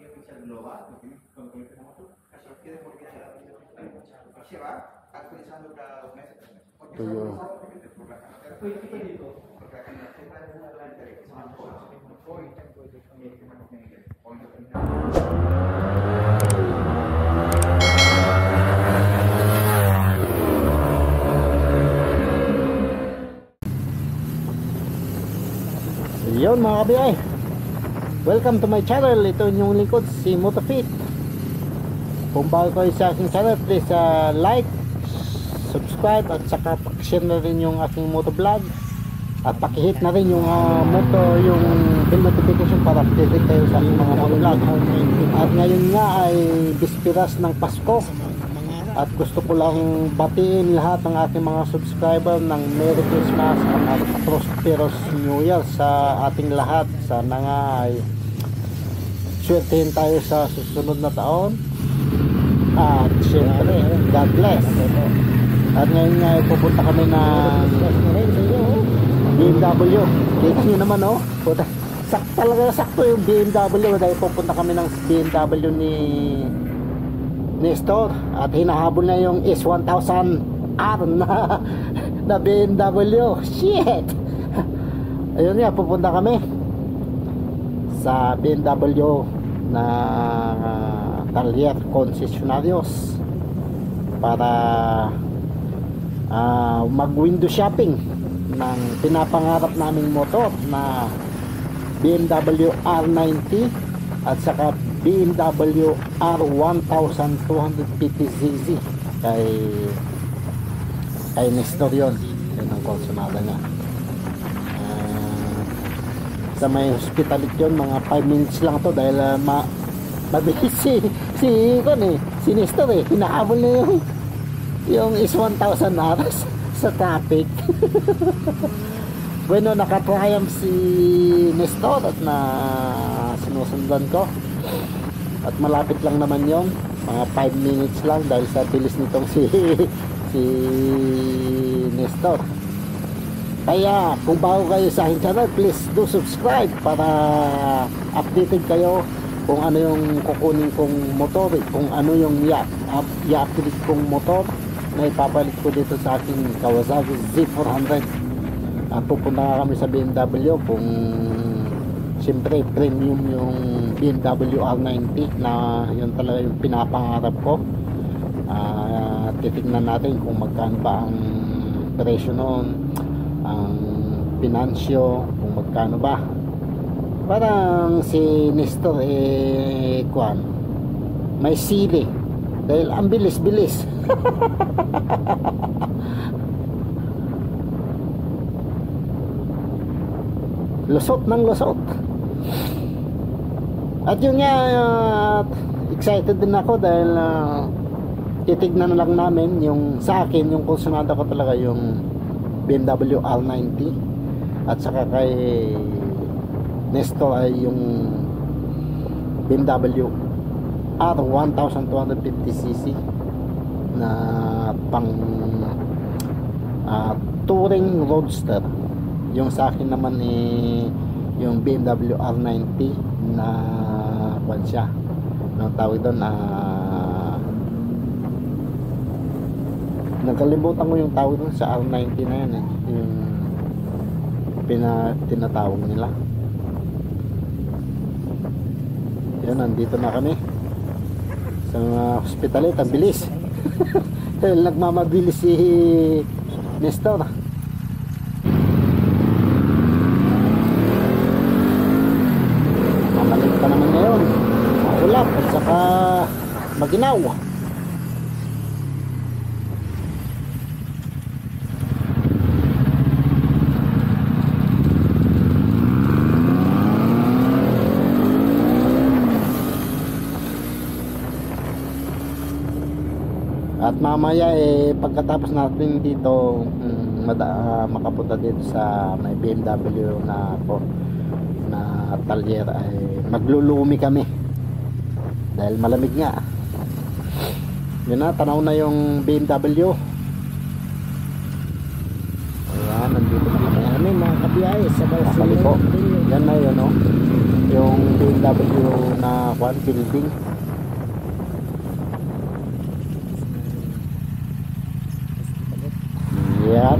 Tuyo. Yun mga kabiyay, welcome to my channel. Ito yung lingkod, si Motofit. Kung bago kayo sa aking channel, please like, subscribe, at saka pakishare na rin yung aking motovlog. At pakihit na rin yung yung bell notification para update kayo sa aking mga motovlog. At ngayon nga ay bispiras ng Pasko. At gusto ko lang batiin lahat ng aking mga subscriber ng Merry Christmas at Prosperous New Year sa ating lahat. Sana nga ay swertehin tayo sa susunod na taon. At syempre, God bless. At ngayon nga ay pupunta kami ng BMW. Kita nyo naman, oh. Talaga sakto yung BMW. Dahil pupunta kami ng BMW ni Nestor, at hinahabol na yung S1000R na BMW. Shit. Ayun nga, pupunta kami sa BMW na Talyer Concessionarios para mag window shopping ng pinapangarap naming motor na BMW R90 at saka BMW R1250cc kay Nestor yun. Yun ang konsonada niya. Sa may hospitalit yun, mga 5 minutes lang to dahil mabilis si Nestor eh. Hinahabol na yung S1000 sa traffic. Bueno, naka-triumph si Nestor at na sinusundan ko. At malapit lang naman yung mga 5 minutes lang dahil sa bilis nitong si Nestor. Kaya kung bago kayo sa aking channel, please do subscribe para updated kayo kung ano yung kukunin kong motor, kung ano yung i-update kong motor na ipapalit ko dito sa aking Kawasaki Z400. Pupunta kami sa BMW kung siyempre premium yung BMW R90 na yun talaga yung pinapangarap ko. Titignan natin kung magkano ba ang presyo noon, ang pinansyo, kung magkano ba. Parang si Nestor kuan may sili dahil ang bilis-bilis. Lusot ng lusot. At yun nga, excited din ako dahil titignan na lang namin yung sa akin, yung konsonada ko talaga yung BMW R90 at saka kay Nestor ay yung BMW R1250cc na pang touring roadster. Yung sa akin naman yung BMW R90 na kwan siya, ang tawag doon nakalimutan ko yung tawag doon sa R90 na yan yung tinatawag nila. Yun, nandito na kami sa hospitalit. Ang bilis. Nagmamabilis si Nestor. Ulap at saka maginaw. At mamaya pagkatapos natin dito makapunta dito sa may BMW na Talyer ay maglulumi kami dahil malamig nga. Yun na, tanaw na yung BMW. Ayan, nandito na kami mga kabiyahe sa Balsalico. Yan na yun, no? yung BMW na building. Yan,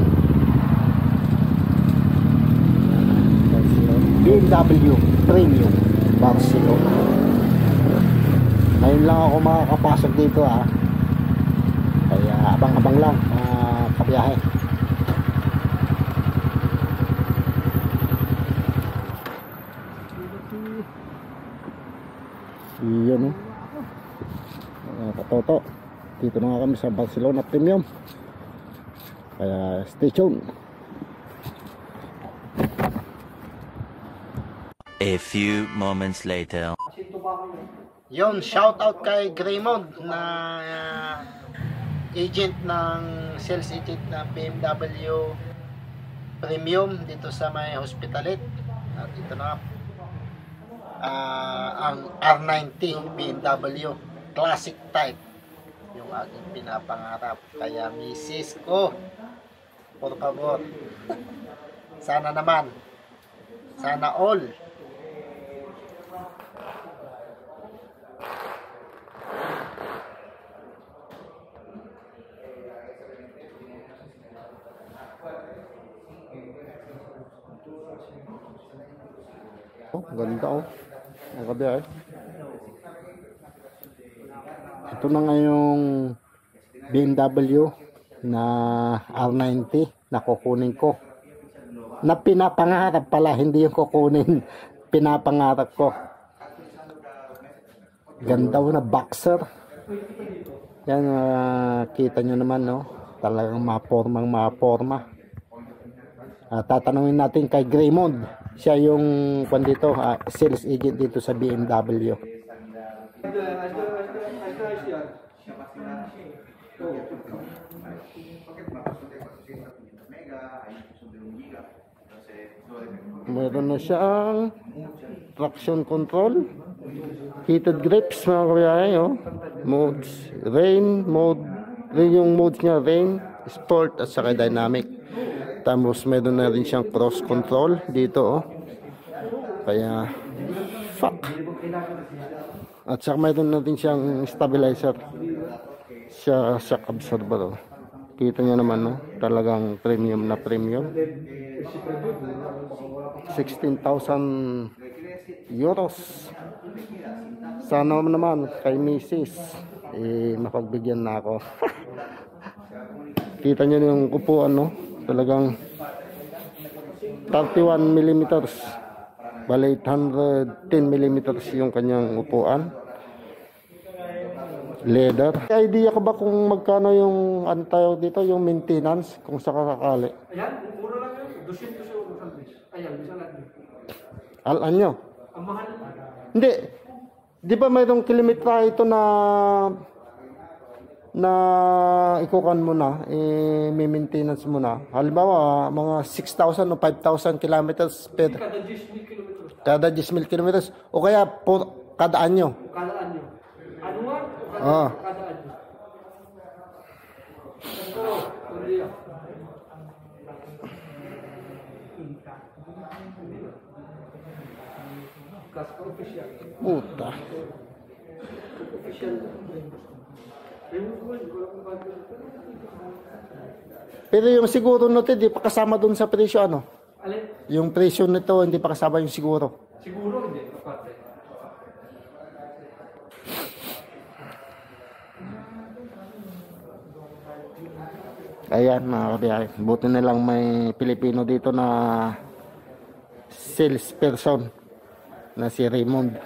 BMW Premium Barcelona. Ngayon lang ako makakapasok dito kaya abang-abang lang kabiyahe. Iyon katoto, dito na nga kami sa Barcelona Premium, kaya stay tuned. A few moments later. Yon, shout out kay Graymond na agent ng sales agent ng BMW Premium dito sa may Hospitalet. At ito na ang R90 BMW classic type, yung aking pinapangarap. Kaya misis ko, por favor, sana naman, sana all. Ganda ang kabiyahe. Ito na nga yung BMW na R90 na kukunin ko, na pinapangarap pala, hindi yung kukunin, pinapangarap ko. Ganda na boxer yan. Kita nyo naman, no, talagang maporma. Tatanungin natin kay Graymond, siya yung dito, sales agent dito sa BMW. Meron na siyang traction control, heated grips mga kabiyahe, modes, rain mode, yung modes niya, rain, sport at saka dynamic. Tapos meron na rin siyang cross control dito, kaya fuck. At saka meron na rin siyang stabilizer, shock absorber. Kita niya naman, no, talagang premium na premium. 16,000 euros. Sana naman kay Mrs. Mapagbigyan na ako. Kita niyo yung upuan, no, talagang 31 mm, bali 810 mm yung kanyang upuan, leather. May idea ka ba kung magkano yung tawag dito, yung maintenance kung sakakali? Ayan, mura lang yun, 200 euro isang beses. Ayan, bisa natin. Alam nyo? Ang mahal. Hindi, di ba mayroong kilometra ito na ikukan mo na, may maintenance mo na. Halimbawa, mga 6,000 o 5,000 kilometers per kada 10,000 kilometers, o kaya kada anyo. Kada anyo. Ano nga? Kada anyo. Ito, hindi yan. Gas official. Puta. Official. Pero yung siguro nito, di pa kasama dun sa presyo, ano? Alin? Yung presyo nito, hindi pa kasama yung siguro. Siguro hindi. Kapate. Ayan mga kabiyahe, buti na lang may Pilipino dito na salesperson na si Raymond.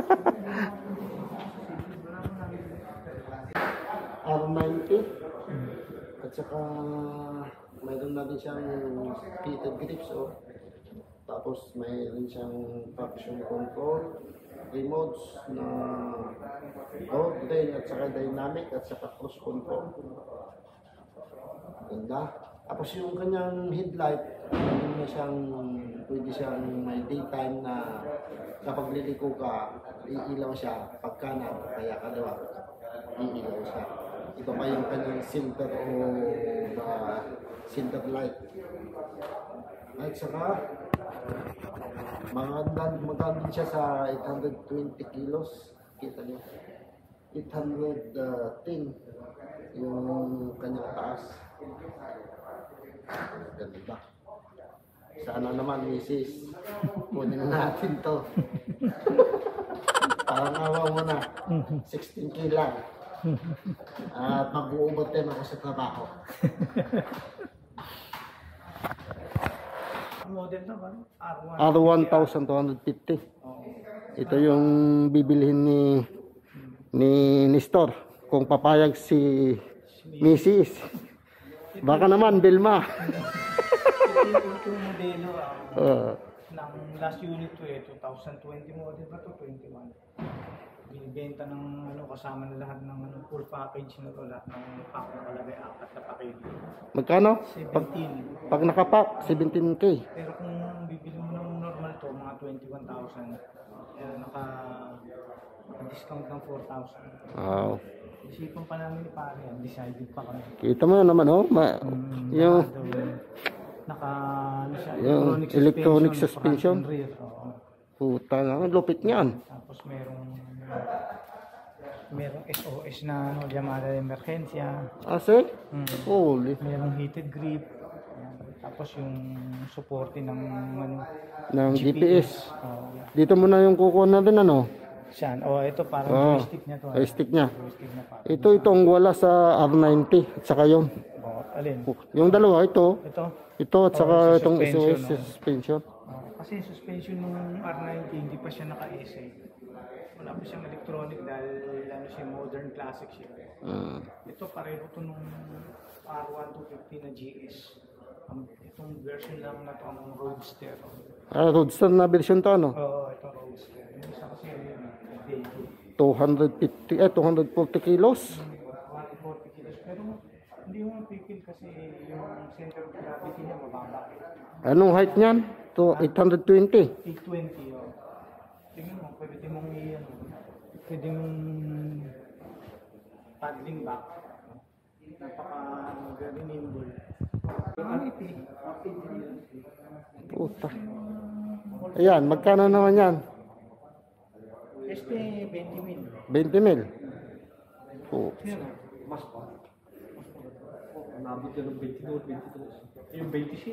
R90 at saka mayroon na din siyang heated grips, tapos mayroon siyang traction control, remotes na road, rain at saka dynamic at saka cruise control. Ganda. Tapos yung kanyang headlight, pwede siyang may daytime na kapag liliko ka, iilaw siya pagka na kaya kaliwa, iilaw siya. Ito pa yung kanyang center o center light. At saka Magandang din siya sa 820 kilos. Kita niyo. 810 yung kanyang taas. Ganda. Sana naman, misis. Kunin natin to. Parang awa mo na. 16K lang. At mag-u-overtime ako sa trabaho. Model naman, R1250. Ito yung bibilhin ni Nestor. Kung papayag si Mrs. Baka naman, Vilma. Ito yung modelo ng last unit to 2020 model ba to 21. Binibenta ng kasama na lahat ng full package na to, lahat ng pack nakalagay, 4 na package. Magkano? 17. Pag nakapak, 17K. Pero kung bibili mo ng normal to, mga 21,000, naka-discount ng 4,000. Wow. Isipan pa namin ni pare, decided pa kami. Kita mo naman, oh. Yung yung electronic suspension. Rear, oo. Puta nga, lupit niyan. Tapos merong SOS na llamada de emergencia. Sir? Holy. Merong heated grip. Ayan. Tapos yung suporte ng Ng GPS. Dito mo na yung kukuha natin, ano? Siyan. Ito parang joystick niya to. Joystick niya. Joystick na parang. Itong wala sa R90 at saka yun. Alin? Yung dalawa, ito at saka itong suspension, SOS suspension. Kasi yung suspension ng R90 hindi pa siya naka-SA. Wala pa siyang electronic dahil siya modern classic siya. Ito pareho to nung R1250 na GS. Itong version lang na to ang Roadster. Roadster na version to, ano? Oo, ito Roadster. Yung isa kasi yun, 240 kilos. 140 kilos. Pero hindi mo mapipil kasi yung center of gravity niya mababa. Anong height niyan? To 820. 820, oh. Tingnan mo, pwede mong paddling back. Very nimble. Puta. Ayan, magkano naman yan? 20 mil. 20 mil. Oh. Mas pa. Nabot yan ng 22. Yung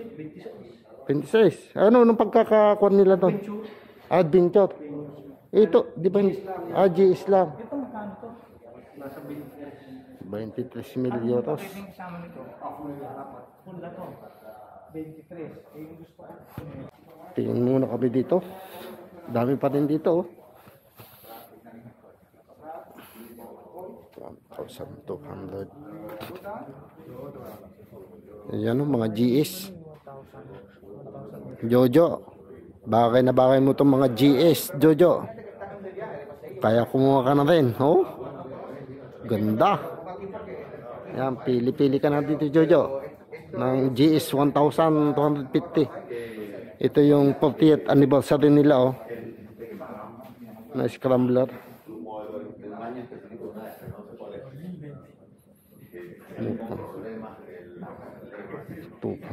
26. 26. Ano nung pagkakakuan nila doon? Adventure. Ito, di ba? GS lang. Ito magkano to? Nasa 23 mil euros. Pwedeng kasama nito. Full na to. 23. Yung gusto ko. Tingnan muna kami dito. Dami pa din dito, oh. 1,200. Ayan, oh, mga GS. Jojo. Bagay na bagay mo itong mga GS, Jojo. Kaya kumuha ka na rin, oh. Ganda. Ayan, pili-pili ka na dito, Jojo. Ng GS 1,250. Ito yung 40th anniversary nila, oh. Na scrambler. Tupa.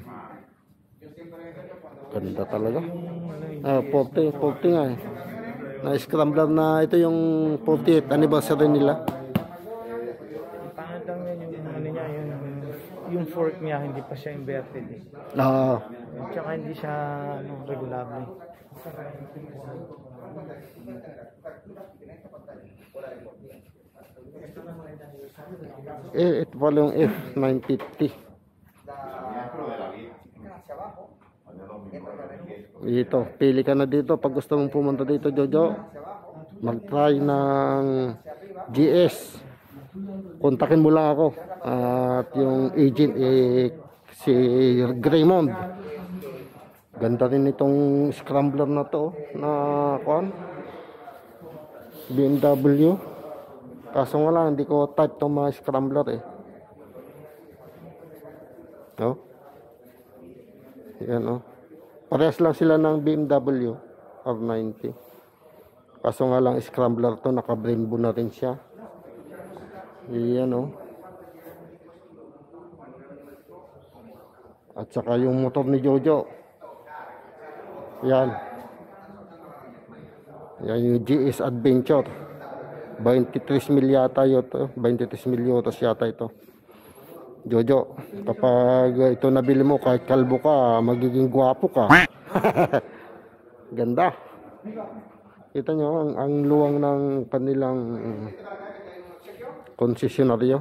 Ganda talaga. 40 nga eh. Na scrambler na ito yung 40th anniversary nila. Pangit lang yan yung niya, yung fork niya hindi pa siya inverted eh. Tsaka hindi siya regulable. Ito pala yung F950. Dito, pili ka na dito pag gusto mong pumunta dito, Jojo. Mag-try ng GS. Kontakin mo lang ako. At yung agent si Raymond. Ganda rin itong scrambler na to na kuan. BMW. Kaso nga lang, hindi ko type itong mga scrambler eh. No? Yan, oh. Parehas lang sila ng BMW R90. Kaso nga lang, scrambler to, naka-brembo na rin siya. Yan, oh. At saka yung motor ni Jojo. Yan. Yan yung GS Adventure. 23 mil yata ito. 23 mil euros yata ito. Jojo, kapag ito nabili mo, kahit kalbo ka, magiging gwapo ka. Ganda. Kita nyo ang luwang ng kanilang konsesyonaryo.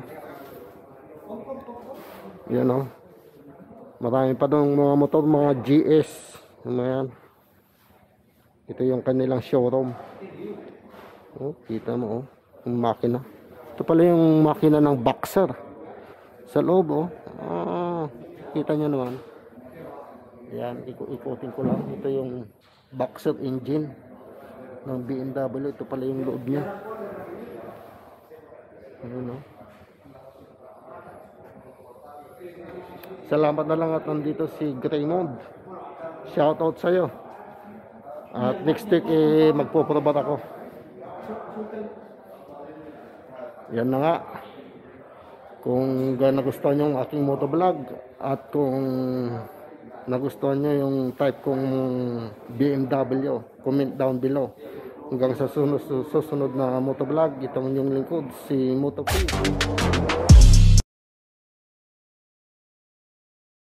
Yan o. Marami pa doon mga motor, mga GS. Ayan. Ito yung kanilang showroom. Oh, kita mo oh, yung makina. Ito pala yung makina ng Boxer. Sa loob oh. Kita nyo naman. Ayan, ikutin ko lang. Ito yung Boxer engine ng BMW. Ito pala yung loob niya. Ayun oh. Salamat na lang at nandito si Raymond. Shoutout sa'yo. At next week magpo-probat ako. Yan na nga. Kung nagustuhan nyo yung aking motovlog at kung nagustuhan nyo yung type kong BMW, comment down below. Hanggang sa susunod na motovlog, itong yung lingkod, si Motofit.